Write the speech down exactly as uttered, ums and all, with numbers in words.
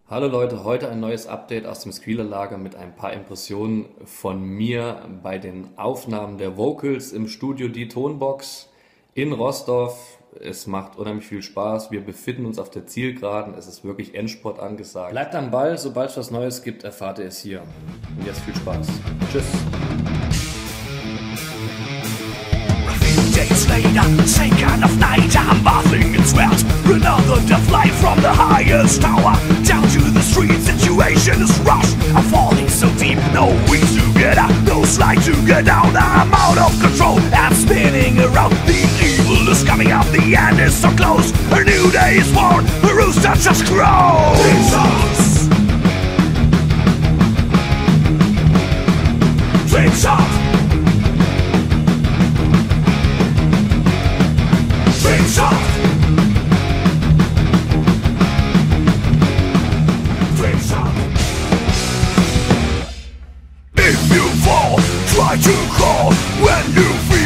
Hallo Leute, heute ein neues Update aus dem Squealer-Lager mit ein paar Impressionen von mir bei den Aufnahmen der Vocals im Studio Die Tonbox in Rostorf. Es macht unheimlich viel Spaß, wir befinden uns auf der Zielgeraden, es ist wirklich Endspurt angesagt. Bleibt am Ball, sobald es was Neues gibt, erfahrt ihr es hier. Und jetzt viel Spaß. Tschüss. Days later, same kind of night, I'm bathing in sweat. Another death light from the highest tower. Down to the street, situation is rough. I'm falling so deep, no wings to get out, no slide to get down. I'm out of control, I'm spinning around. The evil is coming up, the end is so close. A new day is born, the rooster just crows. Trickshot! Trickshot! Trickshot! Trickshot! If you fall, try to call when you feel